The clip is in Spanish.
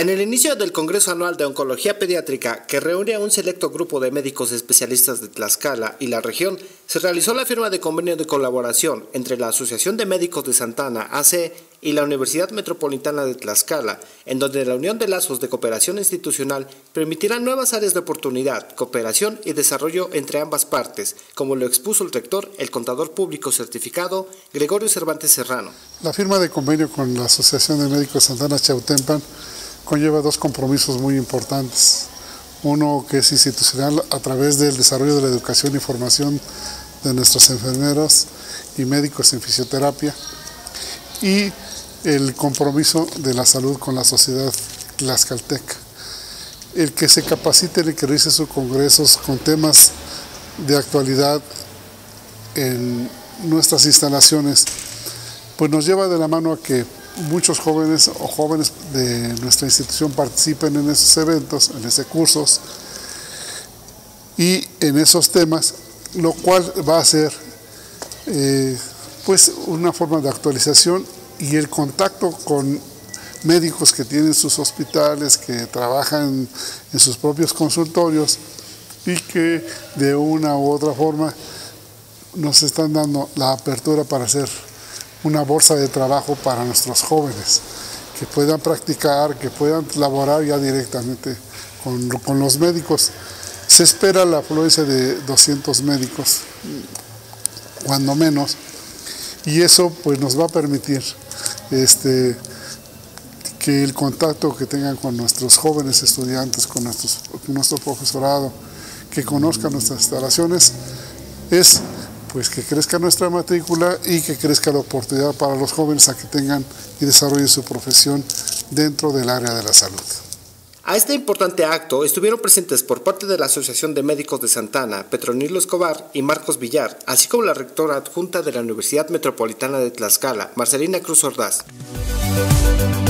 En el inicio del Congreso Anual de Oncología Pediátrica, que reúne a un selecto grupo de médicos especialistas de Tlaxcala y la región, se realizó la firma de convenio de colaboración entre la Asociación de Médicos de Santa Ana, AC, y la Universidad Metropolitana de Tlaxcala, en donde la unión de lazos de cooperación institucional permitirá nuevas áreas de oportunidad, cooperación y desarrollo entre ambas partes, como lo expuso el rector, el contador público certificado, Gregorio Cervantes Serrano. La firma de convenio con la Asociación de Médicos de Santa Ana Chautempan conlleva dos compromisos muy importantes. Uno que es institucional a través del desarrollo de la educación y formación de nuestros enfermeros y médicos en fisioterapia, y el compromiso de la salud con la sociedad tlaxcalteca. El que se capacite, el que realice sus congresos con temas de actualidad en nuestras instalaciones, pues nos lleva de la mano a que muchos jóvenes o jóvenes de nuestra institución participen en esos eventos, en esos cursos y en esos temas, lo cual va a ser pues una forma de actualización y el contacto con médicos que tienen sus hospitales, que trabajan en sus propios consultorios y que de una u otra forma nos están dando la apertura para hacer una bolsa de trabajo para nuestros jóvenes, que puedan practicar, que puedan laborar ya directamente con los médicos. Se espera la afluencia de 200 médicos, cuando menos, y eso pues nos va a permitir que el contacto que tengan con nuestros jóvenes estudiantes, con nuestro profesorado, que conozcan nuestras instalaciones, es pues que crezca nuestra matrícula y que crezca la oportunidad para los jóvenes a que tengan y desarrollen su profesión dentro del área de la salud. A este importante acto estuvieron presentes por parte de la Asociación de Médicos de Santa Ana, Petronilo Escobar y Marcos Villar, así como la rectora adjunta de la Universidad Metropolitana de Tlaxcala, Marcelina Cruz Ordaz.